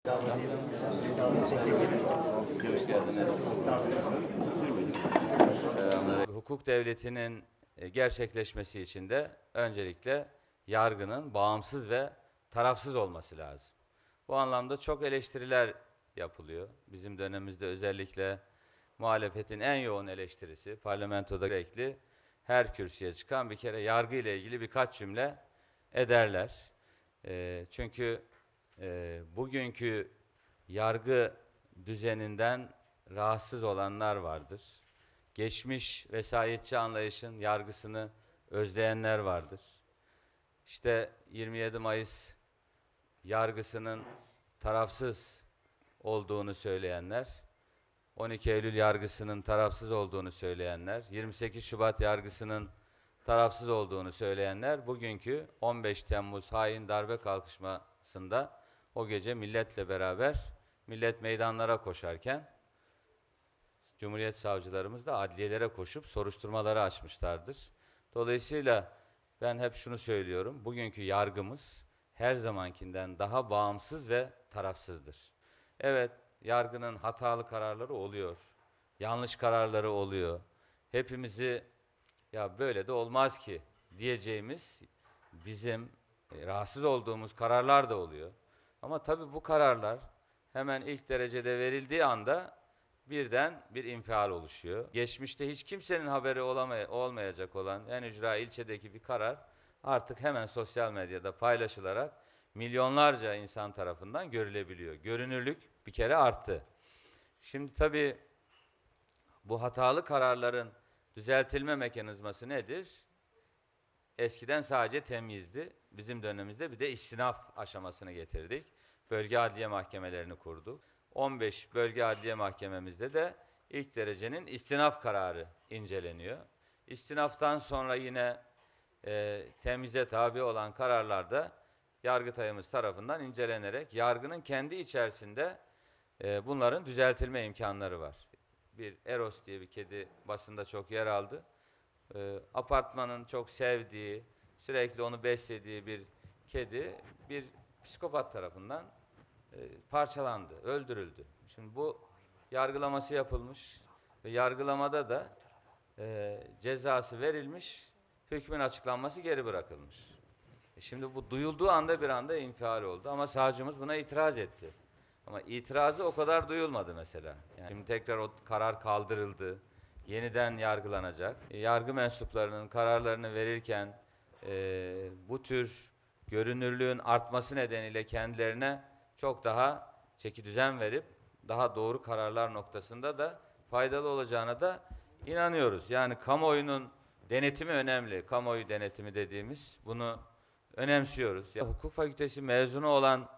Hoş geldiniz. Hukuk devletinin gerçekleşmesi için de öncelikle yargının bağımsız ve tarafsız olması lazım. Bu anlamda çok eleştiriler yapılıyor. Bizim dönemimizde özellikle muhalefetin en yoğun eleştirisi, parlamentoda sürekli her kürsüye çıkan bir kere yargı ile ilgili birkaç cümle ederler. Çünkü bugünkü yargı düzeninden rahatsız olanlar vardır. Geçmiş vesayetçi anlayışın yargısını özleyenler vardır. İşte 27 Mayıs yargısının tarafsız olduğunu söyleyenler, 12 Eylül yargısının tarafsız olduğunu söyleyenler, 28 Şubat yargısının tarafsız olduğunu söyleyenler, bugünkü 15 Temmuz hain darbe kalkışmasında o gece milletle beraber millet meydanlara koşarken Cumhuriyet savcılarımız da adliyelere koşup soruşturmaları açmışlardır. Dolayısıyla ben hep şunu söylüyorum, bugünkü yargımız her zamankinden daha bağımsız ve tarafsızdır. Evet, yargının hatalı kararları oluyor, yanlış kararları oluyor. Hepimizi ya böyle de olmaz ki diyeceğimiz bizim rahatsız olduğumuz kararlar da oluyor. Ama tabii bu kararlar hemen ilk derecede verildiği anda birden bir infial oluşuyor. Geçmişte hiç kimsenin haberi olmayacak olan en ücra ilçedeki bir karar artık hemen sosyal medyada paylaşılarak milyonlarca insan tarafından görülebiliyor. Görünürlük bir kere arttı. Şimdi tabii bu hatalı kararların düzeltilme mekanizması nedir? Eskiden sadece temyizdi. Bizim dönemimizde bir de istinaf aşamasını getirdik. Bölge adliye mahkemelerini kurduk. 15 bölge adliye mahkememizde de ilk derecenin istinaf kararı inceleniyor. İstinaftan sonra yine temyize tabi olan kararlar da Yargıtay'ımız tarafından incelenerek yargının kendi içerisinde bunların düzeltilme imkanları var. Bir Eros diye bir kedi basında çok yer aldı. Apartmanın çok sevdiği, sürekli onu beslediği bir kedi bir psikopat tarafından parçalandı, öldürüldü. Şimdi bu yargılaması yapılmış ve yargılamada da cezası verilmiş, hükmün açıklanması geri bırakılmış. Şimdi bu duyulduğu anda bir anda infial oldu ama savcımız buna itiraz etti. Ama itirazı o kadar duyulmadı mesela. Yani şimdi tekrar o karar kaldırıldı, yeniden yargılanacak. Yargı mensuplarının kararlarını verirken bu tür görünürlüğün artması nedeniyle kendilerine çok daha çekidüzen verip daha doğru kararlar noktasında da faydalı olacağına da inanıyoruz. Yani kamuoyunun denetimi önemli. Kamuoyu denetimi dediğimiz bunu önemsiyoruz. Ya, hukuk fakültesi mezunu olan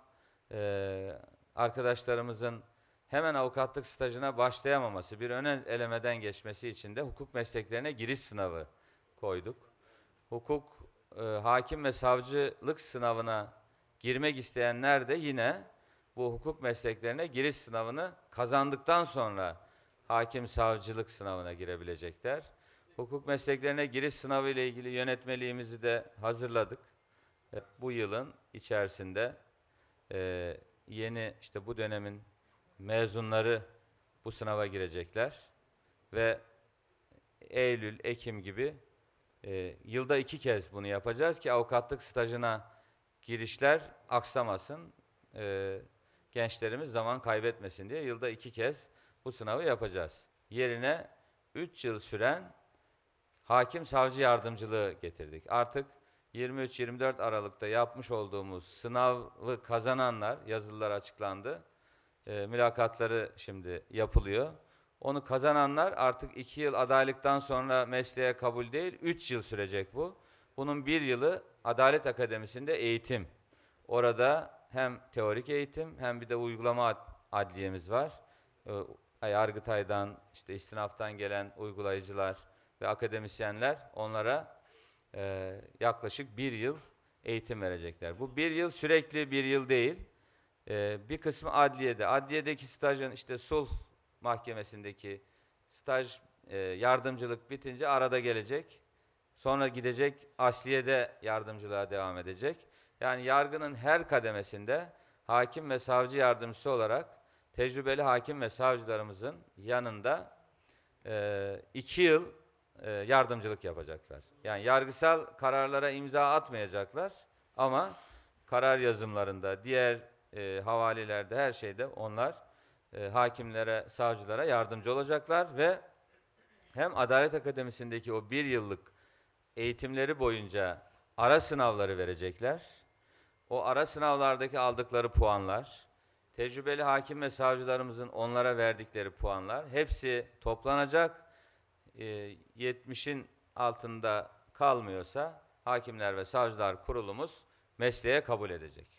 arkadaşlarımızın hemen avukatlık stajına başlayamaması, bir ön elemeden geçmesi için de hukuk mesleklerine giriş sınavı koyduk. Hukuk, hakim ve savcılık sınavına girmek isteyenler de yine bu hukuk mesleklerine giriş sınavını kazandıktan sonra hakim savcılık sınavına girebilecekler. Hukuk mesleklerine giriş sınavı ile ilgili yönetmeliğimizi de hazırladık. Bu yılın içerisinde yeni işte bu dönemin mezunları bu sınava girecekler ve Eylül, Ekim gibi yılda 2 kez bunu yapacağız ki avukatlık stajına girişler aksamasın, gençlerimiz zaman kaybetmesin diye yılda 2 kez bu sınavı yapacağız. Yerine 3 yıl süren hakim savcı yardımcılığı getirdik. Artık 23-24 Aralık'ta yapmış olduğumuz sınavı kazananlar, yazılılar açıklandı, mülakatları şimdi yapılıyor. Onu kazananlar artık 2 yıl adaylıktan sonra mesleğe kabul değil, 3 yıl sürecek bu. Bunun 1 yılı Adalet Akademisi'nde eğitim. Orada hem teorik eğitim hem bir de uygulama adliyemiz var. Yargıtay'dan, işte istinaftan gelen uygulayıcılar ve akademisyenler onlara yaklaşık 1 yıl eğitim verecekler. Bu 1 yıl sürekli 1 yıl değil. Bir kısmı adliyede. Adliyedeki stajın işte sulh mahkemesindeki staj yardımcılık bitince arada gelecek. Sonra gidecek, asliyede yardımcılığa devam edecek. Yani yargının her kademesinde hakim ve savcı yardımcısı olarak tecrübeli hakim ve savcılarımızın yanında 2 yıl yardımcılık yapacaklar. Yani yargısal kararlara imza atmayacaklar ama karar yazımlarında, diğer havalelerde, her şeyde onlar hakimlere, savcılara yardımcı olacaklar ve hem Adalet Akademisi'ndeki o 1 yıllık eğitimleri boyunca ara sınavları verecekler. O ara sınavlardaki aldıkları puanlar, tecrübeli hakim ve savcılarımızın onlara verdikleri puanlar hepsi toplanacak. 70'in altında kalmıyorsa Hakimler ve Savcılar Kurulumuz mesleğe kabul edecek.